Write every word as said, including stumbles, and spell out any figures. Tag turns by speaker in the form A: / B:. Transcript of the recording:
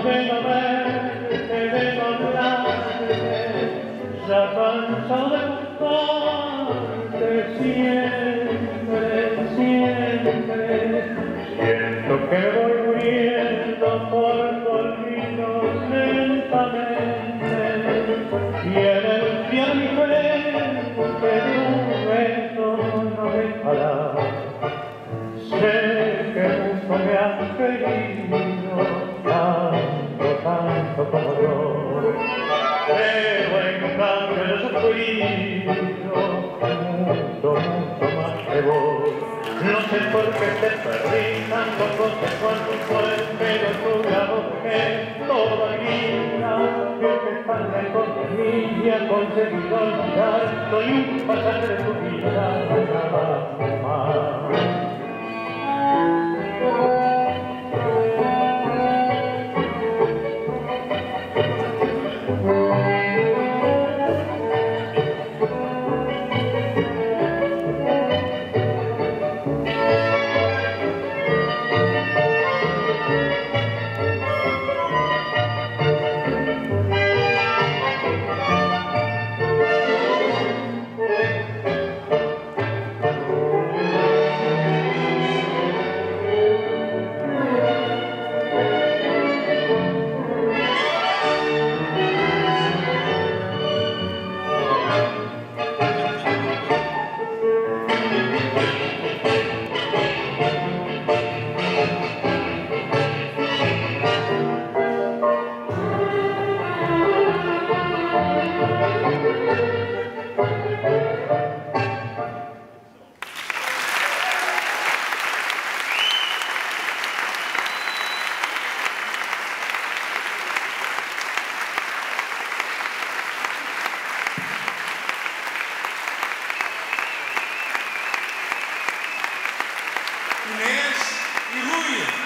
A: de no verte, de no hablarte, ya cansado de buscarte siempre, siempre. Siento que voy muriendo por tu olvido lentamente, y en el cielo mi frente tu beso no dejará. Sé que mucho me has querido, tanto, tanto como yo, pero en cambio he sufrido mucho, mucho más que vos. No sé por qué te perdí, tampoco sé cuánto fue, pero tuve a vos que todavía, que tan lejos de mí y ha conseguido olvidar, soy un pasaje de tu vida, nada más.
B: Inês e Rui.